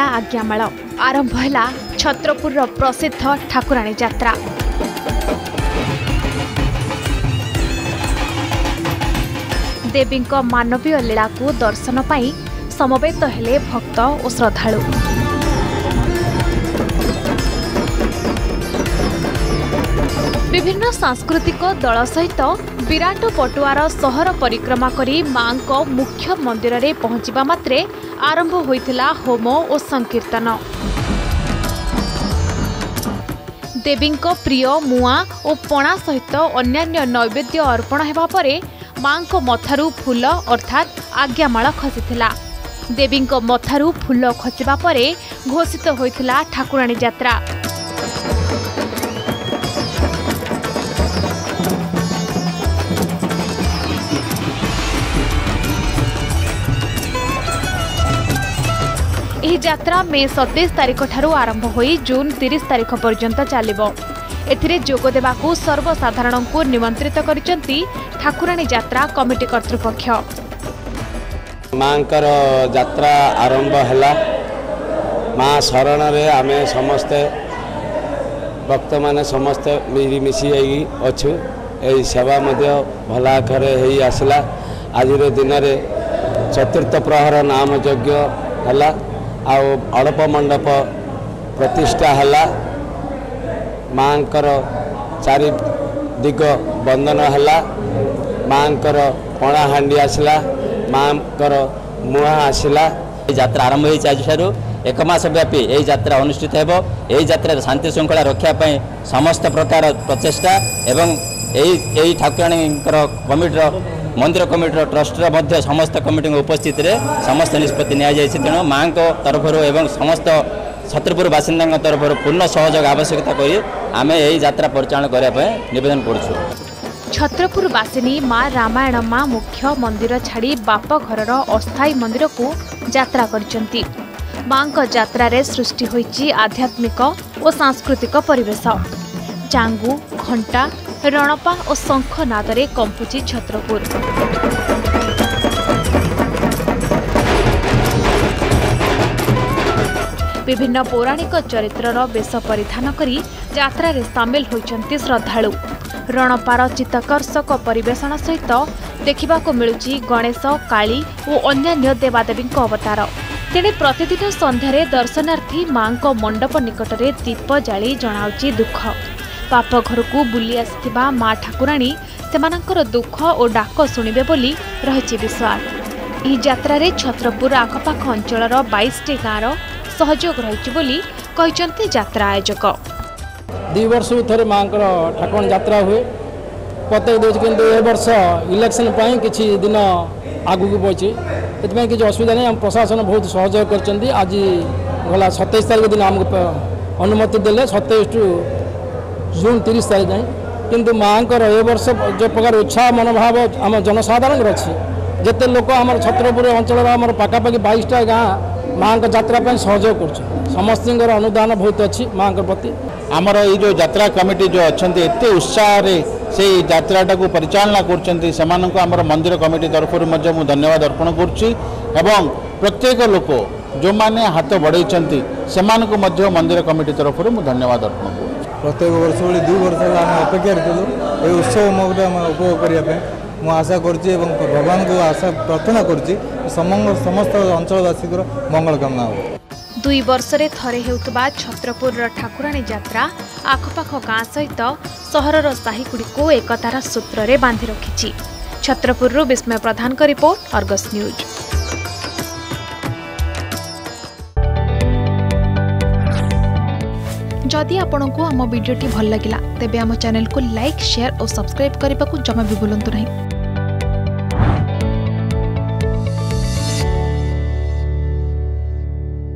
आज्ञामाल आरंभ है छत्रपुर प्रसिद्ध ठाकुराणी यात्रा। देवी मानवीय लीला को दर्शन पाई समवेत हेले भक्त और श्रद्धालु। विभिन्न सांस्कृतिक दल सहित विराट पटुआर सहर परिक्रमा करी मां को मुख्य मंदिर रे पहुंचवा मात्रे आरंभ होइथिला होम और संकीर्तन। देवी प्रिय मुआ और पणा सहित अन्यान्य नैवेद्य अर्पण हेबा परे मां को मथारू फूल अर्थात आज्ञामाल खसीथिला। देवी मथारू फूल खसिबा परे घोषित होइथिला ठाकुराणी यात्रा। यह यात्रा मे 27 तारिख ठारू आरंभ होई जून 30 तारिख पर्यंत चलिबो। एथिरे जोग देबाकू सर्वसाधारण को निमंत्रित करिसंती ठाकुराणी यात्रा कमिटी कर्तृपक्ष। मांकर यात्रा आरंभ हैला। मां शरण रे आमे समस्ते भक्त माने समस्ते मिलीमिशी अच्छु। यही सेवा मध्य भला आखरे हेई आसला। आज दिन रे चतुर्थ प्रहर नाम यज्ञ हैला। आउ अड़प मंडप प्रतिष्ठा हैला। मांकर चारि दिग बंदन हैला। मांकर पणा हांडी आसला। मांकर मुहा आसला। यात्रा आरंभ होई आजु एक मास व्यापी यही यात्रा अनुष्ठित हेबो। यही यात्रा शांति श्रृंखला रक्षा पाई समस्त प्रकार प्रचेष्टा एवं यही ठाकुराणी कमिटर मंदिर कमिटर ट्रस्टर मध्य समस्त कमिटी उपस्थित रे समस्त निष्पत्ति निया जायछि। तेणु मां को तरफ एवं समस्त छत्रपुर बासिंदा तरफ पूर्ण सहयोग आवश्यकता करी आमे यही यात्रा परिचालन करने पे निवेदन करछु। छत्रपुर बासिनी मां रामायण मां मुख्य मंदिर छाड़ी बाप घरर अस्थायी मंदिर को यात्रा करचंती। मां को यात्रा रे सृष्टि होईची आध्यात्मिक और सांस्कृतिक परिवेश। चांगू घंटा रणपा और शंख नादरे कंपुची छत्रपुर। विभिन्न पौराणिक चरित्रर वेश परिधान करी यात्रा रे सामिल होइचंती श्रद्धालु। रणपार चित्ताकर्षक परिवेषण सहित देखा मिलुची गणेश काली और अन्यान्य देवादेवी अवतार। तेणे प्रतिदिन संध्यारे दर्शनार्थी मां को मंडप निकटरे दीप जाली जनाउची दुख। बाप घर को बुली आसिथिबा मां ठाकुराणी सेमानंकर दुख और डाक शुणिबे बोली रहिछि विश्वास। ई यात्रा रे छत्रपुर आखपाख अंचलर 22टी गाँवर सहयोग रहिछि बोली कहिसंती यात्रा आयोजक। 2 वर्ष थरे मांकर ठाकुराणी यात्रा हुए प्रत्येक दिन, किंतु ए वर्ष इलेक्शन पाई किछि दिन आगु को पहुंची एतपय किछि असुविधा नहीं। हम प्रशासन बहुत सहयोग करचंदी। आज गला 27 तारिख दिन हमको अनुमति देले 27 जून 30 तारीख जाए। किंतु मांकर ए वर्ष जो प्रकार उत्साह मनोभाव आम जनसाधारण अच्छी जिते लोक आम छत्रपुर अंचल आम पाखापाखि 22टा गाँ मां यात्रा सहयोग कर समस्त अनुदान बहुत अच्छी मां प्रति। आमर ये जो यात्रा कमिटी जो अच्छा एत उत्साह से यात्रा को परिचालना कर मंदिर कमिटी तरफ मुझे धन्यवाद अर्पण कर प्रत्येक लोक जो मैंने हाथ बढ़ई से मंदिर कमिटी तरफ धन्यवाद अर्पण कर। प्रत्येक वर्ष भाई 2 वर्ष अपेक्षा करूँ ये उत्सव मौका उपभोग करने मुझे आशा करुँची भगवान को आशा प्रार्थना करुँची समस्त अंचलवासी मंगल कामना हो। 2 वर्ष रे थरे हेउतबा छत्रपुर ठाकुराणी यात्रा आखपाख गाँ सहित सहरर साहीगुड़ी को एकतार सूत्र रे बांधि रखिछि। छत्रपुर विस्मय प्रधान का रिपोर्ट, अर्गस न्यूज। जदि आपंक आम भिडी भल लगा तेब आम चैनल को लाइक शेयर और सब्सक्राइब करने को जमा भी भूलु नहीं।